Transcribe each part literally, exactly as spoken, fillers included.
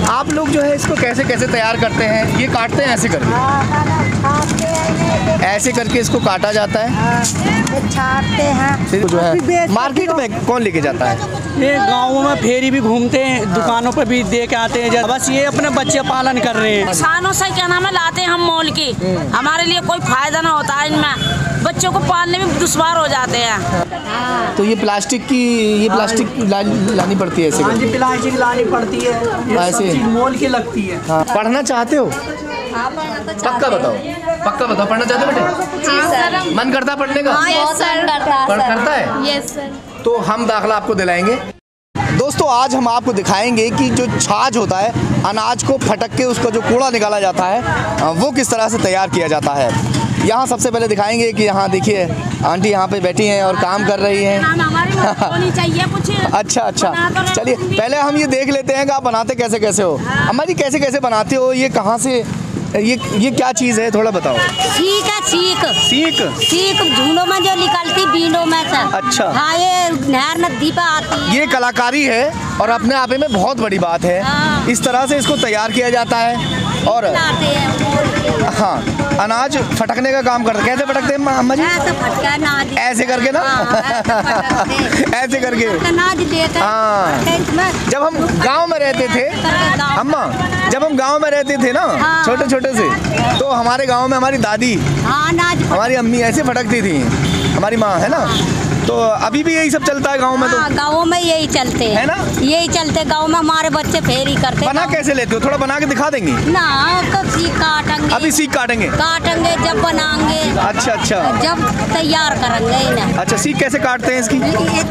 आप लोग जो है इसको कैसे कैसे तैयार करते हैं? ये काटते हैं ऐसे करके, ऐसे करके इसको काटा जाता है, छाटते हैं। फिर जो है मार्केट में कौन लेके जाता है? ये गाँव में फेरी भी घूमते हैं, दुकानों पर भी दे के आते हैं। बस ये अपने बच्चे पालन कर रहे हैं। किसानों से क्या नाम है लाते हैं हम मोल की, हमारे लिए कोई फायदा ना होता है इनमें, बच्चों को पालने में दुश्वार हो जाते हैं। तो ये प्लास्टिक की ये प्लास्टिक ला, लानी पड़ती है ऐसे हाँ करके? जी, प्लास्टिक लानी पड़ती है, ये सब ऐसे? चीज़ मोल की लगती है। हाँ। पढ़ना चाहते हो? पक्का बताओ, पक्का बताओ, पढ़ना चाहते हो बेटे? जी सर। मन करता है पढ़ने का? हाँ, यस सर। पढ़ करता है? Yes sir. तो हम दाखला आपको दिलाएंगे। दोस्तों आज हम आपको दिखाएंगे कि जो छाछ होता है, अनाज को फटक के उसका जो कूड़ा निकाला जाता है वो किस तरह से तैयार किया जाता है। यहाँ सबसे पहले दिखाएंगे कि यहाँ देखिए आंटी यहाँ पे बैठी हैं और काम कर रही हैं। होनी चाहिए कुछ। अच्छा अच्छा, चलिए पहले हम ये देख लेते हैं कि आप बनाते कैसे कैसे हो। अम्मा जी कैसे कैसे बनाते हो? ये कहाँ से, ये ये क्या चीज़ है थोड़ा बताओ। सीख है, सीख सीख सीख झूलों में जो निकलती बीनों में से। अच्छा। हाँ, ये नहर नदी पे आती है। ये कलाकारी है और अपने आप में बहुत बड़ी बात है। हाँ। इस तरह से इसको तैयार किया जाता है और लाते हैं। हाँ अनाज फटकने का काम करते। कैसे फटकते हैं अम्मा जी? ऐसे फटका अनाज। ऐसे करके ना? हाँ, ऐसे फटकते। ऐसे करके अनाज देते हैं। हाँ। इसमें जब हम गांव में रहते थे अम्मा, जब हम गांव में रहते थे ना हाँ। छोटे छोटे से, तो हमारे गांव में हमारी दादी, हाँ, अनाज हमारी अम्मी ऐसे फटकती थी, हमारी माँ है ना। तो अभी भी यही सब चलता है गांव में? तो हाँ, गाँव में यही चलते है ना? यही चलते गाँव में हमारे बच्चे फेरी करते। बना कैसे लेते हो? थोड़ा बना के दिखा देंगे? ना तो सीख काटेंगे। अभी सीख काटेंगे? काटेंगे जब बनाएंगे। अच्छा अच्छा। जब तैयार करेंगे इन्हें। अच्छा सीख कैसे काटते हैं इसकी?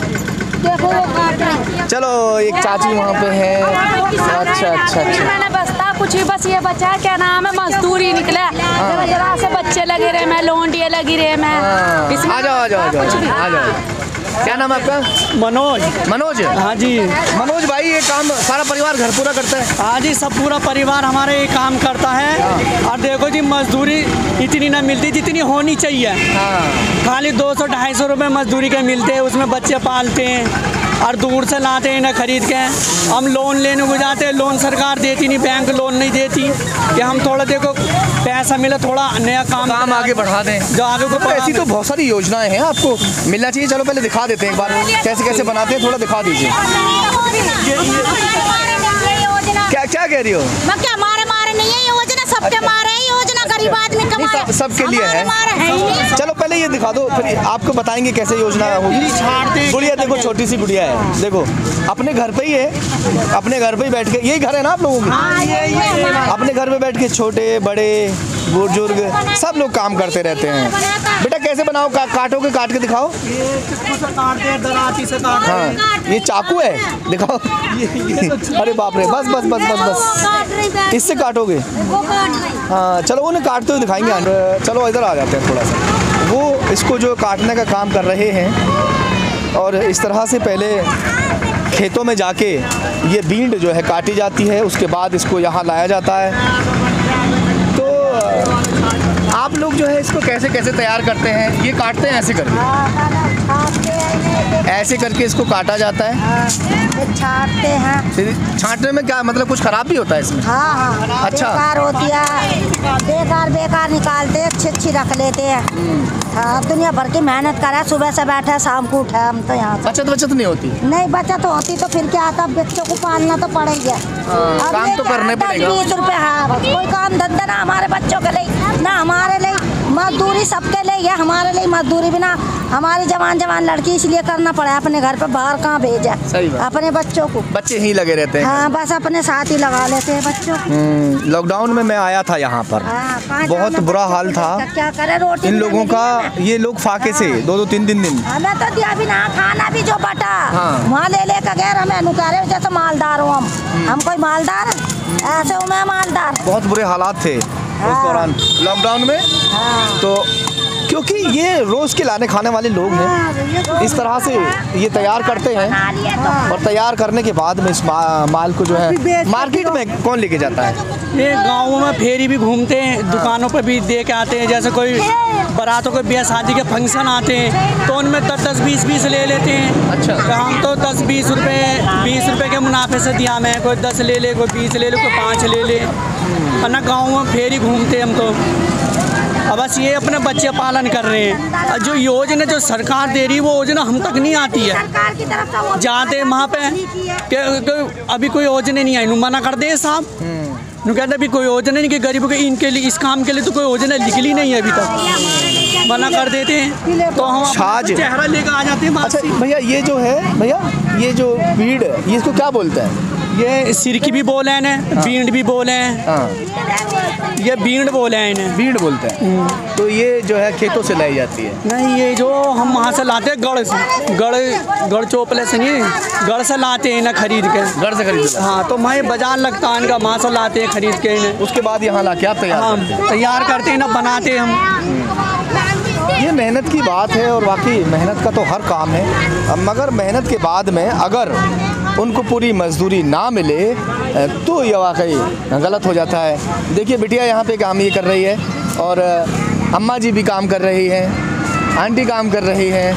देखो वो काट रहे। चलो एक चाची वहाँ पे है। अच्छा अच्छा अच्छा। मैंने बसता कुछ ही बस ये बचा है, क्या नाम है, मजदूरी निकला जरा जरा से बच्चे लगे रहे, मैं लोंडिया लगी रहे मैं। आ जाओ आ जाओ आ जाओ आ जाओ। क्या नाम है आपका? मनोज। मनोज? हाँ जी। मनोज भाई ये काम सारा परिवार घर पूरा करता है? हाँ जी, सब पूरा परिवार हमारे ये काम करता है। और देखो जी मजदूरी इतनी ना मिलती जितनी होनी चाहिए। हाँ। खाली दो सौ ढाई सौ रुपये मजदूरी के मिलते हैं, उसमें बच्चे पालते हैं और दूर से लाते हैं ना खरीद के। हम लोन लेने को जाते हैं, लोन सरकार देती नहीं, बैंक लोन नहीं देती कि हम थोड़ा देखो पैसा मिले थोड़ा नया काम काम आगे बढ़ा दें, जो आगे को तो ऐसी तो बहुत सारी योजनाएं हैं आपको मिलना चाहिए। चलो पहले दिखा देते हैं एक बार कैसे कैसे बनाते हैं, थोड़ा दिखा दीजिए। क्या क्या कह रही हो? क्या हमारे मारे नहीं है योजना, सबके मारे है योजना, गरीब आदमी कमाए। सब, सबके लिए है। चलो पहले ये दिखा दो, फिर आपको बताएंगे कैसे योजना होगी। गुड़िया देखो, छोटी सी गुड़िया है, देखो अपने घर पे ही है, अपने घर पे ही बैठ के, यही घर है ना आप लोगों के? अपने घर पे बैठ के छोटे बड़े बुजुर्ग सब लोग काम करते रहते हैं। बेटा कैसे बनाओ? का, काटोगे, काट के दिखाओ। काटते हैं, दराती से काटते हैं। हाँ ये चाकू है, दिखाओ। अरे बाप रे, बस बस बस बस बस इससे काटोगे? हाँ चलो उन्हें काटते हुए दिखाएंगे। चलो इधर आ जाते हैं थोड़ा सा। वो इसको जो काटने का काम कर रहे हैं और इस तरह से पहले खेतों में जाके ये बींड जो है काटी जाती है, उसके बाद इसको यहाँ लाया जाता है। तो आप लोग जो है इसको कैसे कैसे तैयार करते हैं? ये काटते हैं ऐसे करके, ऐसे करके इसको काटा जाता है, छाटते हैं। फिर छांटने में क्या मतलब कुछ खराब भी होता है इसमें? हाँ हाँ, अच्छा। बेकार होती है, बेकार बेकार निकालते हैं, अच्छी अच्छी रख लेते हैं। हाँ दुनिया भर की मेहनत करा, सुबह से बैठे शाम को उठे हम तो यहाँ से। बचत बचत नहीं होती? नहीं बचत होती तो फिर क्या आता, बच्चों को पालना तो पड़ेगा। काम तो करने पड़ेगा। बीस रुपए हाँ, कोई काम धंधा ना हमारे बच्चों के लिए ना हमारे लिए, मजदूरी सबके लिए है, हमारे लिए मजदूरी बिना हमारी जवान जवान लड़की इसलिए करना पड़ा है, अपने घर पे बाहर कहाँ भेजा। सही बात। अपने बच्चों को बच्चे ही लगे रहते हैं। हाँ बस अपने साथ ही लगा लेते हैं बच्चों को। लॉकडाउन में मैं आया था यहाँ पर, हाँ, बहुत बुरा हाल था क्या करे, रोटी इन लोगों का। ये लोग फाके से दो दो तीन तीन दिन हमें तो दिया भी ना, खाना भी जो बटा हाँ। वहाँ ले ले कर गए, हमें नुकारे जैसे मालदार हो हम हम कोई मालदार ऐसे हूँ मैं मालदार। बहुत बुरे हालात थे उस दौरान लॉकडाउन में। हाँ। तो क्योंकि ये रोज़ के लाने खाने वाले लोग हैं, इस तरह से ये तैयार करते हैं और तैयार करने के बाद में इस मा, माल को जो है मार्केट में कौन लेके जाता है? ये गाँव में फेरी भी घूमते हैं, दुकानों पर भी दे के आते हैं। जैसे कोई बारातों के ब्याह शादी के फंक्शन आते हैं तो उनमें दस दस बीस बीस ले लेते हैं। अच्छा। तो हम तो दस बीस रुपए बीस रुपए के मुनाफे से दिया में, कोई दस ले ले, कोई बीस ले ले, कोई पाँच ले ले। और ना गाँव में फेरी घूमते हम तो। अब बस ये अपने बच्चे पालन कर रहे हैं। और जो योजना जो सरकार दे रही है वो योजना हम तक नहीं आती है। जाते वहाँ पे कि अभी कोई योजना नहीं आई, मना कर दे साहब। नु कहते अभी कोई योजना नहीं कि गरीबों के इनके लिए इस काम के लिए तो कोई योजना निकली नहीं है अभी तक, मना कर देते हैं। तो हम छाछ चेहरा लेकर आ जाते हैं। अच्छा भैया, ये जो है भैया ये जो भीड़ ये इसको क्या बोलते हैं? ये सिरकी भी बोले हैं इन्हें, बींड भी बोले हैं। हाँ, ये बींड बोले हैं इन्हें, भीड़ बोलते हैं। तो ये जो है खेतों से लाई जाती है? नहीं, ये जो हम वहाँ से लाते हैं गढ़ से, गढ़ गढ़ चोपले से नहीं, गढ़ से लाते हैं इन्हें खरीद के। घर से खरीद? हाँ, तो वहीं बाजार लगता है इनका, वहाँ से लाते हैं खरीद के इन्हें। उसके बाद यहाँ ला के आप तैयार हाँ, करते हैं? तैयार करते हैं ना, बनाते हैं हम। ये मेहनत की बात है और वाकई मेहनत का तो हर काम है, मगर मेहनत के बाद में अगर उनको पूरी मजदूरी ना मिले तो ये वाकई गलत हो जाता है। देखिए बिटिया यहाँ पे काम ये कर रही है और अम्मा जी भी काम कर रही हैं, आंटी काम कर रही हैं।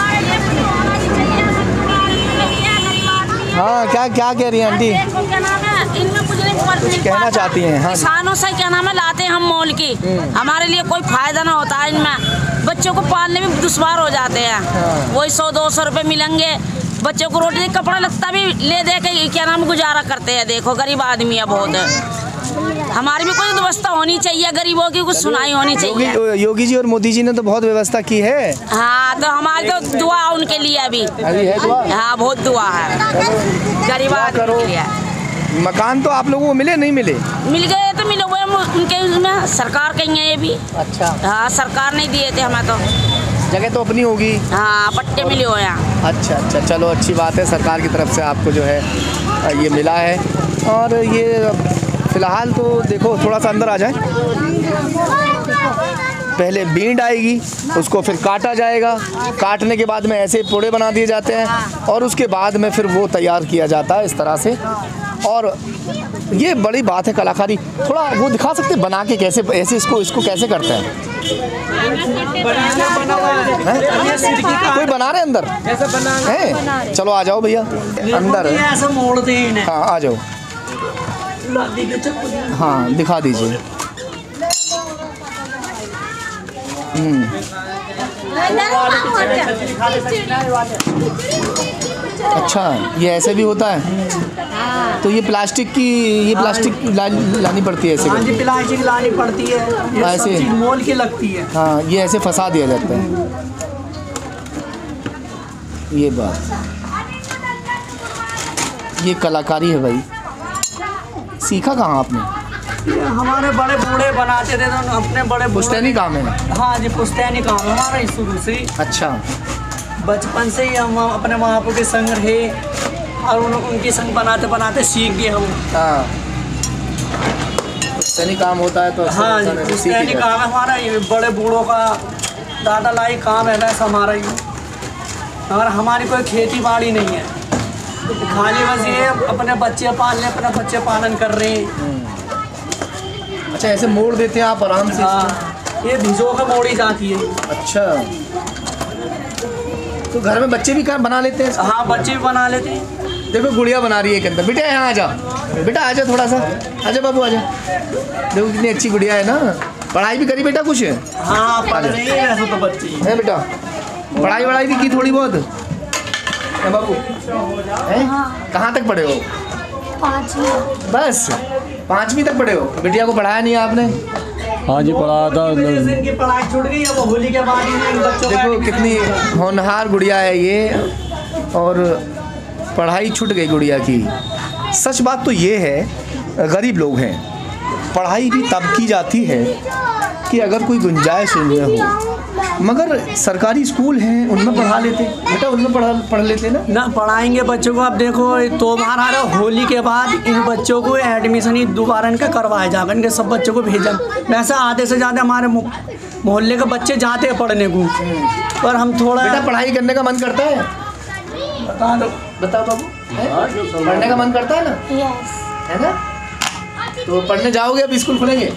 हाँ, क्या क्या कह रही हैं आंटी? इनमें कुछ नहीं, कुछ कहना चाहती हैं? हाँ, किसानों से क्या नाम है लाते हैं हम मोल की, हमारे लिए कोई फायदा ना होता है इनमें। बच्चों को पालने में दुश्वार हो जाते हैं। वही सौ दो सौ रुपये मिलेंगे, बच्चों को रोटी कपड़ा लगता भी ले दे के क्या नाम गुजारा करते हैं। देखो गरीब आदमी है बहुत, हमारी भी कोई व्यवस्था होनी चाहिए, गरीबों की कुछ सुनाई होनी चाहिए। योगी योगी जी और मोदी जी ने तो बहुत व्यवस्था की है। हाँ, तो हमारी तो दुआ उनके लिए अभी अभी है दुआ? हाँ, बहुत दुआ है गरीब आदमी के लिए। मकान तो आप लोगों को मिले नहीं मिले? मिल गए तो मिले हुए उनके उसमें, सरकार कहीं है ये भी। अच्छा। हाँ, सरकार नहीं दिए थे हमें तो। जगह तो अपनी होगी? हाँ, पट्टे मिले हुए हैं। अच्छा अच्छा, चलो अच्छी बात है, सरकार की तरफ से आपको जो है ये मिला है। और ये फ़िलहाल तो देखो थोड़ा सा अंदर आ जाए, पहले बींड आएगी, उसको फिर काटा जाएगा, काटने के बाद में ऐसे पोड़े बना दिए जाते हैं और उसके बाद में फिर वो तैयार किया जाता है इस तरह से। और ये बड़ी बात है कलाकारी। थोड़ा वो दिखा सकते हैं बना के कैसे, ऐसे इसको इसको कैसे करते हैं? कोई बना रहे अंदर है? चलो आ जाओ भैया अंदर। ऐसा मोड़ते हैं इन्हें। हाँ आ जाओ, हाँ दिखा दीजिए। अच्छा, ये ऐसे भी होता है? तो ये प्लास्टिक की ये प्लास्टिक ला, लानी पड़ती है ऐसे? हाँ जी, प्लास्टिक लानी पड़ती है, ये ऐसे सब चीज़ मोल की लगती है। हाँ, ये ऐसे फंसा दिया जाता है। ये बात, ये कलाकारी है भाई। सीखा कहाँ आपने? ये हमारे बड़े बूढ़े बनाते थे तो अपने बड़े पुश्तैनी काम है? हाँ जी, पुश्तैनी काम हमारा ही शुरू से। अच्छा। बचपन से ही हम अपने माँ बाप के संग रहे और उन, उनके संग बनाते बनाते सीख गए हम। हाँ, पुश्तैनी काम होता है तो हाँ जी, पुश्तैनी काम है हमारा, ये बड़े बूढ़ों का दादा लाई काम है वैसा हमारा ही। मगर हमारी कोई खेती बाड़ी नहीं है, खाली बस ये अपने बच्चे पालने, अपने बच्चे पालन कर रहे हैं। अच्छा, ऐसे मोड़ देते हैं आप आराम से? हाँ, ये भिजो के मोड़ी जाती है। अच्छा, तो घर में बच्चे भी कर बना लेते हैं? हाँ, बच्चे भी बना लेते हैं। देखो गुड़िया बना रही है के अंदर। बेटा यहाँ आ जा, बेटा आ जा थोड़ा सा, आजा बाबू आजा। देखो कितनी अच्छी गुड़िया है ना। पढ़ाई भी करी बेटा कुछ? हाँ, पढ़ रही है वैसे तो बच्ची है बेटा, पढ़ाई वढ़ाई भी की थोड़ी बहुत है बाबू? हैं? कहाँ तक पढ़े हो? पाँचवीं। बस पाँचवीं तक पढ़े हो? बिटिया को पढ़ाया नहीं आपने? हाँ जी, पढ़ाया था। इनकी पढ़ाई छूट गई है, वो होली के बाद इन बच्चों का। देखो कितनी होनहार गुड़िया है ये, और पढ़ाई छूट गई गुड़िया की। सच बात तो ये है, गरीब लोग हैं, पढ़ाई भी तब की जाती है कि अगर कोई गुंजाइश उनमें हो। मगर सरकारी स्कूल हैं उनमें पढ़ा लेते बेटा, उनमें पढ़ा पढ़ लेते ना। ना पढ़ाएंगे बच्चों को। अब देखो त्योहार आ रहा है, होली के बाद इन बच्चों को एडमिशन ही दोबारा इनका करवाया जाएगा, इनके सब बच्चों को भेजा। वैसे आधे से ज़्यादा हमारे मोहल्ले के बच्चे जाते हैं पढ़ने को, पर हम थोड़ा बेटा पढ़ाई करने का मन करता है? बता दो बताओ बाबू, पढ़ने का मन करता है ना? है ना? तो पढ़ने जाओगे? अब स्कूल खुलेंगे,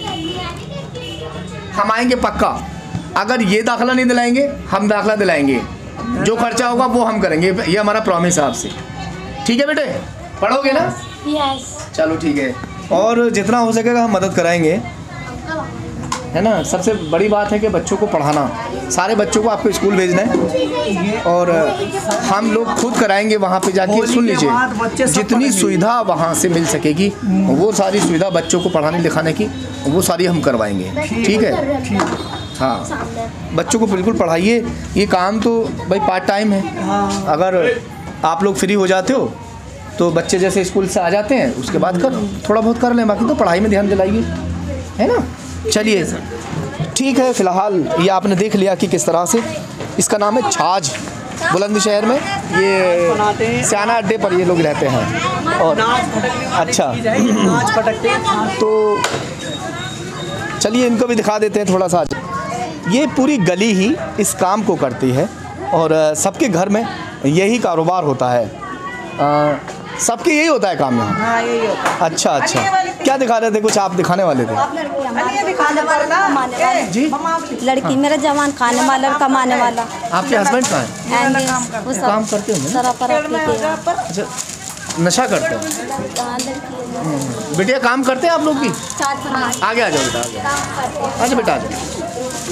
हम आएंगे पक्का। अगर ये दाखला नहीं दिलाएंगे हम दाखला दिलाएंगे, जो खर्चा होगा वो हम करेंगे, ये हमारा प्रॉमिस है आपसे। ठीक है बेटे, पढ़ोगे ना? यस। चलो ठीक है, और जितना हो सकेगा हम मदद कराएंगे, है ना। सबसे बड़ी बात है कि बच्चों को पढ़ाना, सारे बच्चों को आपको स्कूल भेजना है और हम लोग खुद कराएंगे वहाँ पे जाके। सुन लीजिए, जितनी सुविधा वहाँ से मिल सकेगी वो सारी सुविधा बच्चों को पढ़ाने लिखाने की वो सारी हम करवाएंगे। ठीक है? हाँ, बच्चों को बिल्कुल पढ़ाइए। ये काम तो भाई पार्ट टाइम है, अगर आप लोग फ्री हो जाते हो तो बच्चे जैसे स्कूल से आ जाते हैं उसके बाद कर थोड़ा बहुत कर लें, बाकी तो पढ़ाई में ध्यान दिलाइए, है ना। चलिए ठीक है, फ़िलहाल ये आपने देख लिया कि किस तरह से इसका नाम है छाछ, बुलंदशहर में ये सियाना अड्डे पर ये लोग रहते हैं। और अच्छा नाच पटकते तो चलिए इनको भी दिखा देते हैं थोड़ा सा। ये पूरी गली ही इस काम को करती है और सबके घर में यही कारोबार होता है, सबके यही होता है काम यहाँ। हाँ, यही होता है। अच्छा अच्छा, क्या दिखा रहे थे? कुछ आप दिखाने वाले थे जी? लड़की मेरा जवान खाने वाला, कमाने वाला। आपके हस्बैंड कहाँ हैं? वो काम करते होंगे ना? अच्छा, नशा करते हैं? बेटिया काम करते हैं आप लोग भी? आगे आ जाओ बेटा, आगे अच्छा बेटा आ जाओ।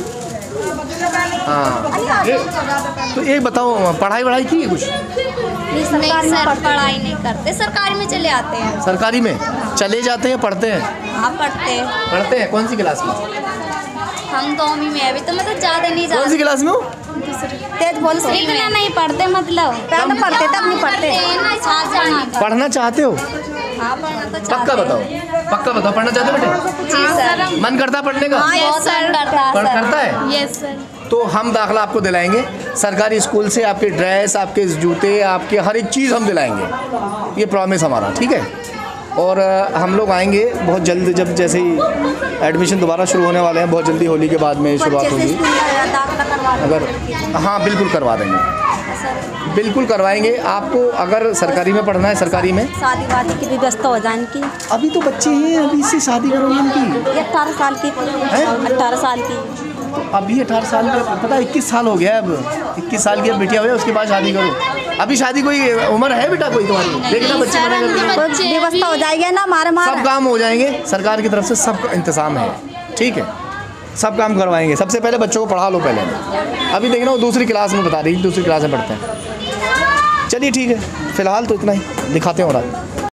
हाँ, ये तो एक बताओ, पढ़ाई वढ़ाई की है कुछ? नहीं सर, पढ़ाई नहीं करते, सरकारी में चले आते हैं। सरकारी में चले जाते हैं, पढ़ते हैं? हाँ पढ़ते हैं। पढ़ते हैं? कौन सी क्लास में? हम दसवीं में, अभी तो मतलब ज़्यादा नहीं कौन सी जाते। क्लास में हो? तेज बोल से इतना नहीं पढ़ते, मतलब पहले पढ़ते तब नहीं पढ़ते। पढ़ना चाहते हो? हाँ पढ़ना तो पक्का चाहते बताओ, पक्का बताओ, पढ़ना चाहते हो बेटे? जी सर। मन करता है पढ़ने का? बहुत मन करता है पढ़ सर। करता है? Yes sir. तो हम दाखला आपको दिलाएंगे सरकारी स्कूल से, आपके ड्रेस, आपके जूते, आपके हर एक चीज़ हम दिलाएंगे, ये प्रॉमिस हमारा। ठीक है? और अ, हम लोग आएंगे बहुत जल्द, जब जैसे ही एडमिशन दोबारा शुरू होने वाले हैं, बहुत जल्दी होली के बाद में शुरुआत होगी। अगर हाँ बिल्कुल करवा देंगे, बिल्कुल करवाएंगे आपको। अगर सरकारी में पढ़ना है, सरकारी में शादी वादी की भी व्यवस्था हो जाए इनकी। अभी तो बच्चे हैं, अभी से शादी करोगे इनकी? ये अट्ठारह साल की, अट्ठारह साल की। तो अभी अठारह साल का, पता है इक्कीस साल हो गया है, अब इक्कीस साल की अब बेटिया हुई है, उसके बाद शादी करो। अभी शादी कोई उम्र है बेटा कोई तुम्हारी? देखना बच्चे बनेंगे, व्यवस्था हो जाएगी ना, हमारे सब काम हो जाएंगे, सरकार की तरफ से सब इंतजाम है। ठीक है, सब काम करवाएंगे। सबसे पहले बच्चों को पढ़ा लो पहले, अभी देखना वो दूसरी क्लास में बता रही, दूसरी क्लास में पढ़ते हैं। चलिए ठीक है, फ़िलहाल तो इतना ही दिखाते हैं और आगे।